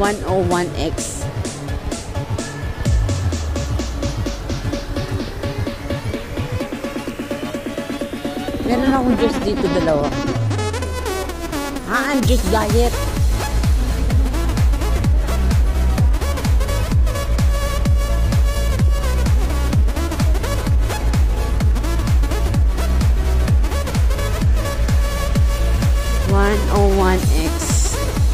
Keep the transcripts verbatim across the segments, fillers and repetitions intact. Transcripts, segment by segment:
one oh one X. Meron akong juice dito, dalawa. Ah, ang juice diet. one oh one X.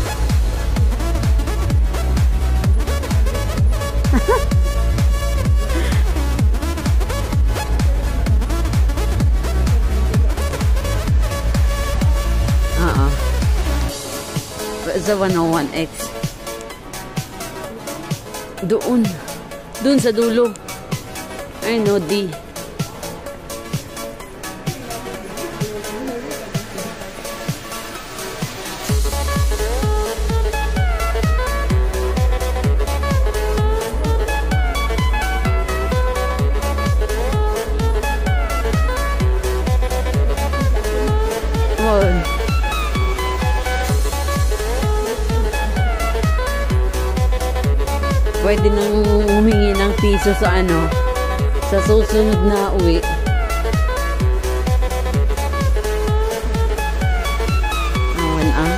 Oo. Sa one oh one X. Doon. Doon sa dulo. Ay, no, D. Pwede nang humingi ng piso sa ano, sa susunod na uwi. Awan ah.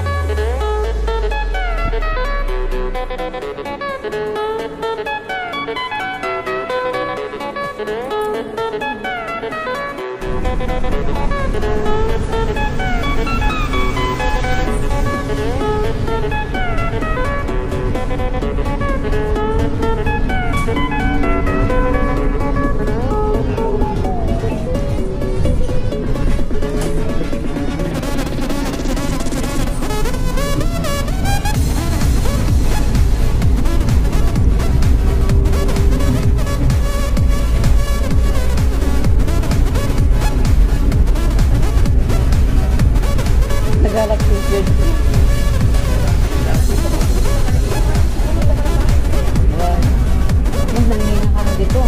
Nagalak t-shirt. Mas nangina ka mo dito.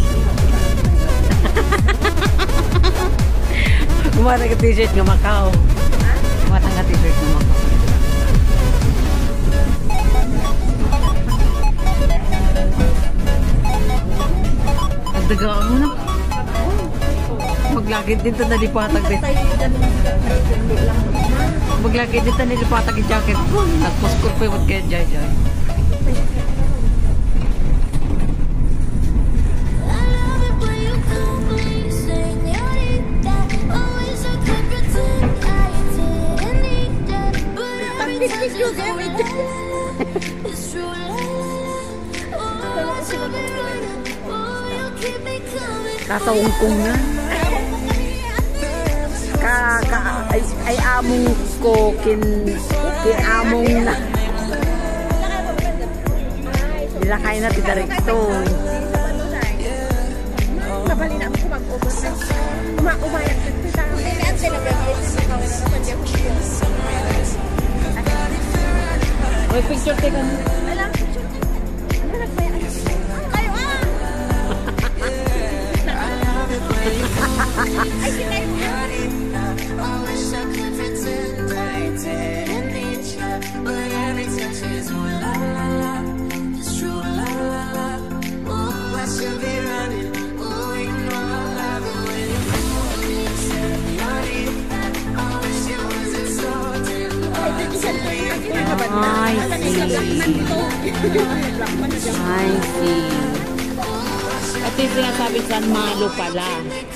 Kumata ka t-shirt ng Macau. Kumata ka t-shirt ng Macau. Nagdaga mo na. Maglakit dito na lipatag dito. Maglakit dito na lipatag yung jacket ko. Nagpuskor pa yung kaya jay jay. Kasawungkong na. Ka, ka, ay, ay among ko kin, kin among na. Dilakay na tidarekto. Kabali na ako mag-over. Uma-umayak. May picture taken. Alam, picture taken. Ano nagsaya? Kayo ah! Ay, sinay mo. I see. I see. Ito yung sinasabi San Malo pala.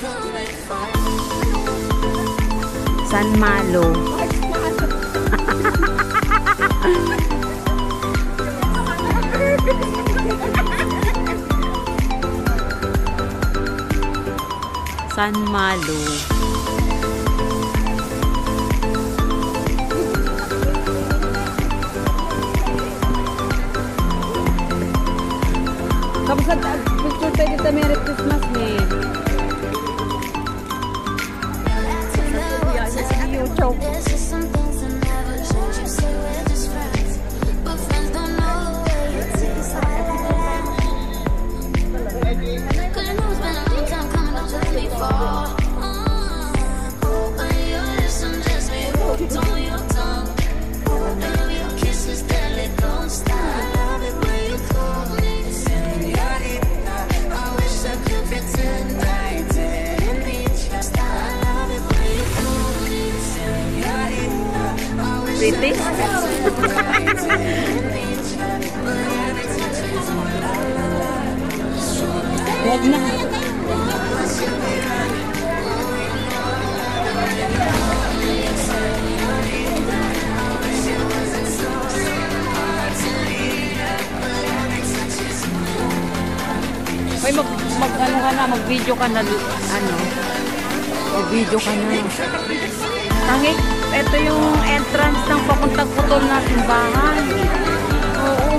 San Malo. San Malo. Kamusta picture tayo dito, Merry Christmas, me. Don't Wag na. Hoy, mag, mag ano ka na, mag-video ka na, ano, mag-video ka na. Tangi, ito yung entrance ng papuntang putol na simbahan. Oo.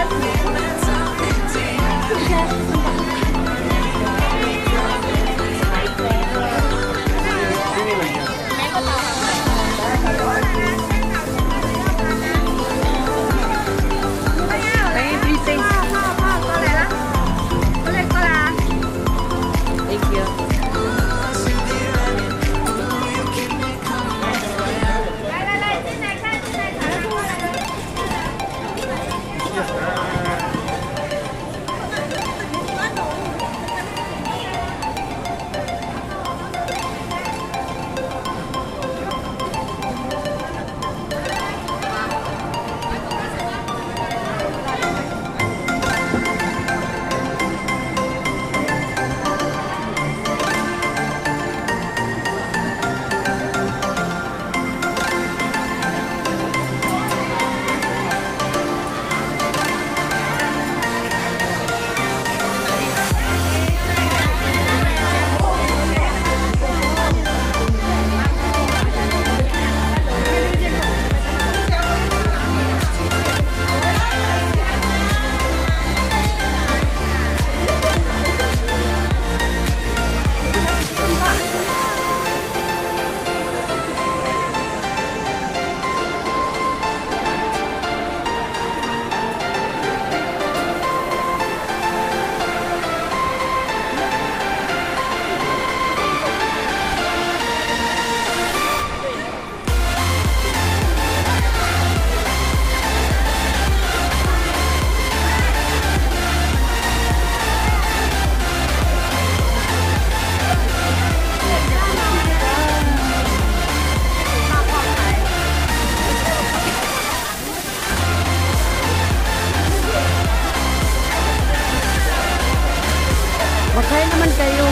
Kaya naman kayo.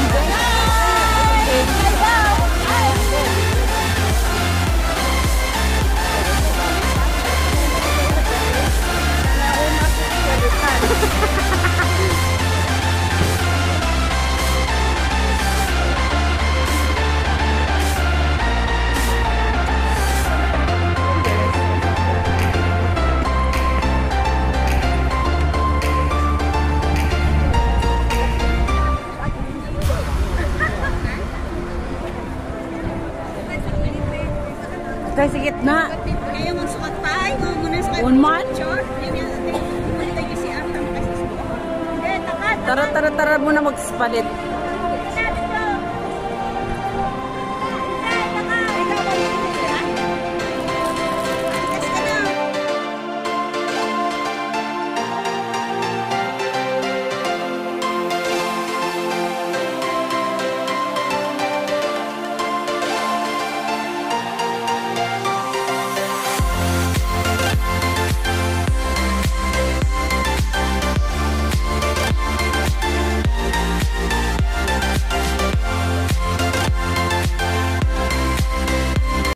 Tayo sa gitna. Kayo magsukat tayo. Huwag mo na sa One man? Tara, Tara, tara, tara muna magspalit.